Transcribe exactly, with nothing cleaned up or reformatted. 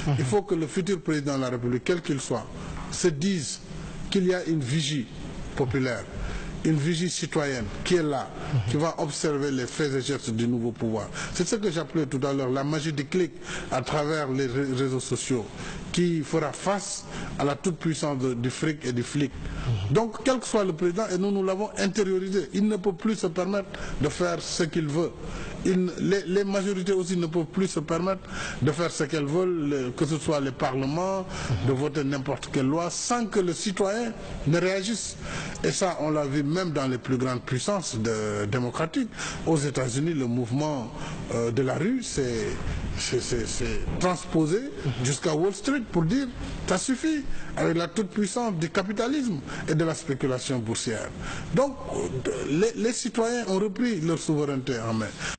Il faut que le futur président de la République, quel qu'il soit, se dise qu'il y a une vigie populaire, une vigie citoyenne qui est là, qui va observer les faits et gestes du nouveau pouvoir. C'est ce que j'appelais tout à l'heure la magie du clic à travers les réseaux sociaux, qui fera face à la toute-puissance du fric et du flic. Donc, quel que soit le président, et nous, nous l'avons intériorisé, il ne peut plus se permettre de faire ce qu'il veut. Il, les, les majorités aussi ne peuvent plus se permettre de faire ce qu'elles veulent, que ce soit les parlements, de voter n'importe quelle loi, sans que le citoyen ne réagisse. Et ça, on l'a vu même dans les plus grandes puissances de, démocratiques. Aux États-Unis, le mouvement euh, de la rue, c'est transposé jusqu'à Wall Street pour dire ça suffit, avec la toute-puissance du capitalisme et de la spéculation boursière. Donc, les, les citoyens ont repris leur souveraineté en main.